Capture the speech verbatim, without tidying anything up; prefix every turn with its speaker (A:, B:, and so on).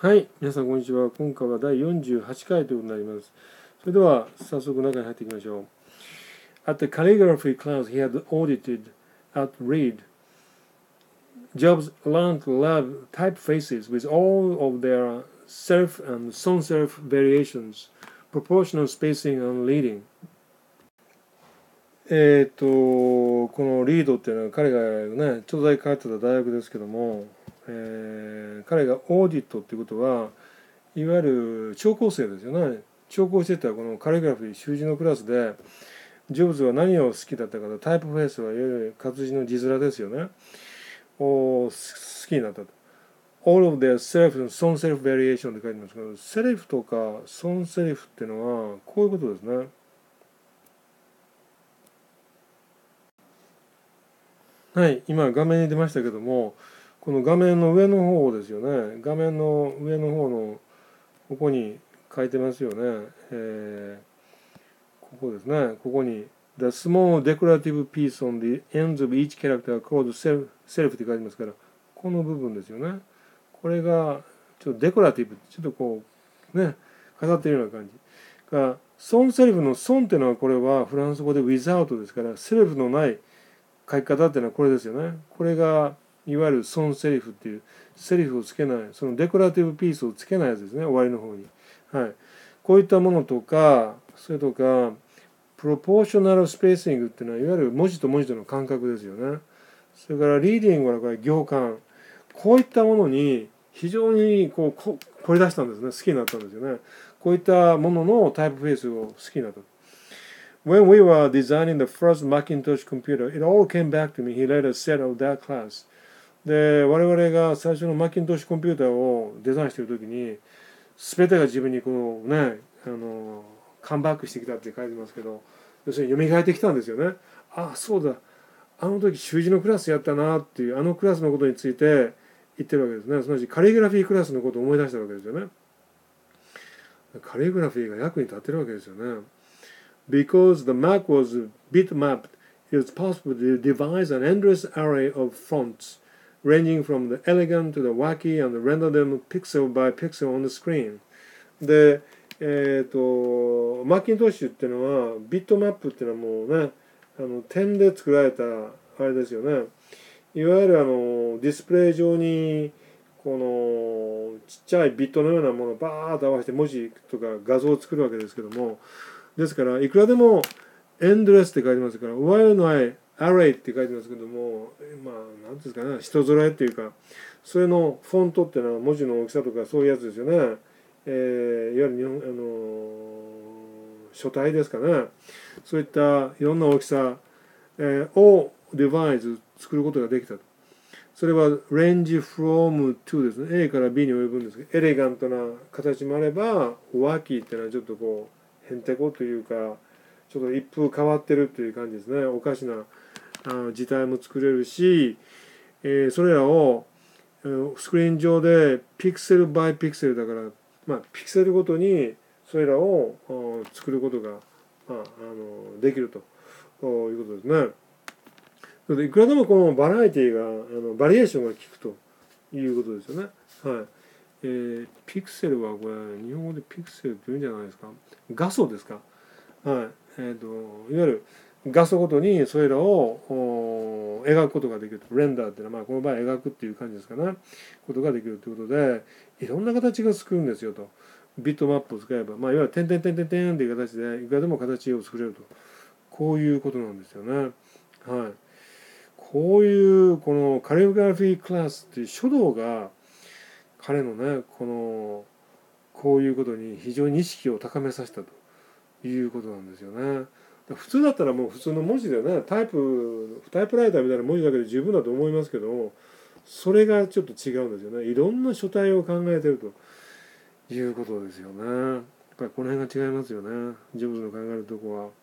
A: はい、皆さんこんにちは。今回はだいよんじゅうはちかいということになります。それでは早速中に入っていきましょう。At the calligraphy class he had audited at Reed, Jobs learned to love typefaces with all of their self and sans-serif variations, proportional spacing and leading. えっと、このリードっていうのは彼がね、調剤通ってた大学ですけども、えー彼がオーディットっていうことは、いわゆる聴講生ですよね。聴講してたこのカリグラフィー習字のクラスで、ジョブズは何を好きだったかと、タイプフェイスはいわゆる活字の字面ですよね。を好きになったと。All of their self and son self variation って書いてますけど、セリフとかsonセリフっていうのはこういうことですね。はい、今画面に出ましたけども、この画面の上の方ですよね。画面の上の方のここに書いてますよね。えーここですね。ここに The small decorative piece on the ends of each character called self, self って書いてますから、この部分ですよね。これがちょっとデコラティブ、ちょっとこうね、飾っているような感じ。が、ソンセルフのソンっていうのはこれはフランス語で without ですから、セルフのない書き方っていうのはこれですよね。これがいわゆるソンセリフっていうセリフをつけない、そのデコラティブピースをつけないやつですね、終わりの方に。はい。こういったものとか、それとか、プロポーショナルスペーシングっていうのは、いわゆる文字と文字との間隔ですよね。それから、リーディングはこれ行間。こういったものに非常にこうこ凝り出したんですね。好きになったんですよね。こういったもののタイプフェイスを好きになった。When we were designing the first Macintosh computer, it all came back to me. He led a set of that class. で、我々が最初のマッキントッシュコンピューターをデザインしているときに、すべてが自分にこうね、あの、カムバックしてきたって書いてますけど、要するに蘇ってきたんですよね。あ、そうだ。あの時習字のクラスやったなっていう、あのクラスのことについて言ってるわけですね。すなわちカリグラフィークラスのことを思い出したわけですよね。カリグラフィーが役に立ってるわけですよね。Because the Mac was bitmapped, it was possible to devise an endless array of fonts, ranging from the elegant to the wacky and render them pixel by pixel on the screen. で、えっ、と、マッキントッシュっていうのは、ビットマップっていうのはもうね、あの点で作られたあれですよね。いわゆるあのディスプレイ上にこのちっちゃいビットのようなものをバーッと合わせて文字とか画像を作るわけですけども、ですからいくらでもエンドレスって書いてますから、ワイルドアイアレイって書いてますけども、まあ何ですかね、人揃えっていうか、それのフォントっていうのは文字の大きさとかそういうやつですよね。えー、いわゆる日本あの書体ですかね。そういったいろんな大きさ、えー、をデバイス作ることができたと。それは range from to ですね。A から B に及ぶんですけど、エレガントな形もあれば、ワーキーっていうのはちょっとこう、へんてこというか、ちょっと一風変わってるという感じですね。おかしなあ字体も作れるし、えー、それらをスクリーン上でピクセルバイピクセルだから、まあ、ピクセルごとにそれらを作ることが、まあ、あのできるということですね。いくらでもこのバラエティがあのバリエーションが効くということですよね。はい。えー、ピクセルはこれ日本語でピクセルって言うんじゃないですか。画素ですか。はい。えっ、ー、といわゆる画素ごとにそれらを描くことができると。レンダーっていうのはまあこの場合描くっていう感じですかね。ことができるということで、いろんな形が作るんですよと。ビットマップを使えば、まあいわゆる点々点々点っていう形でいくらでも形を作れると。こういうことなんですよね。はい。こういうこのカリグラフィークラスっていう書道が彼のねこのこういうことに非常に意識を高めさせたということなんですよね。普通だったらもう普通の文字でねタイプタイプライターみたいな文字だけで十分だと思いますけど、それがちょっと違うんですよね。いろんな書体を考えてるということですよね。やっぱりこの辺が違いますよね。ジョブズの考えるとこは。